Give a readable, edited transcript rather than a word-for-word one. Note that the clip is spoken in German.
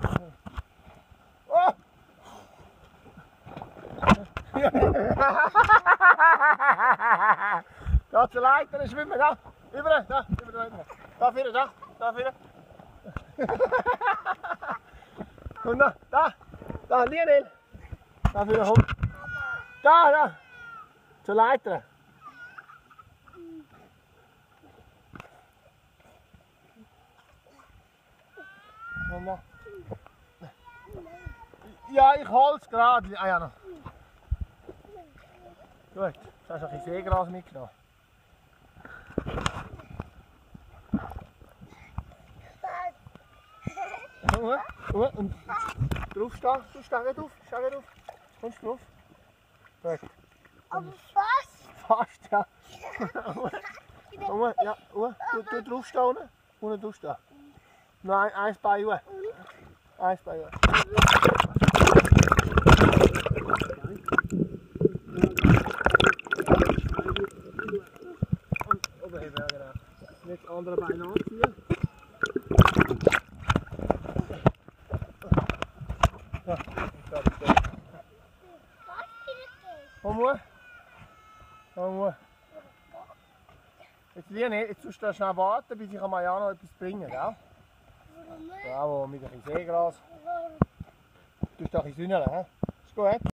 Oh! Da zur Leiter schwimmen, da! Über, da, über die Leiter. Da vorne, da vorne. Und da, Lionel. Da vorne, komm. Da, zur Leiter. Und da. Ja, ich hol's gerade. Ah ja, noch. Gut, jetzt hast du ein bisschen Seegras mitgenommen. Und drauf stehen, du steh drauf. Kommst du drauf? Gut. Aber fast. Fast, ja. Ja, du drauf stehen, unten drauf stehen. Nein, eins Bein hoch. Eins Bein hoch. Und oberheben, ja genau. Und jetzt das andere Bein anziehen. Ja, komm hoch. Komm hoch. Jetzt Lionel, jetzt musst du schnell warten, bis ich Mariano etwas bringen, gell? Bravo, mit ein bisschen Seegras. Du musst ein bisschen sünneln, hä? Ist gut?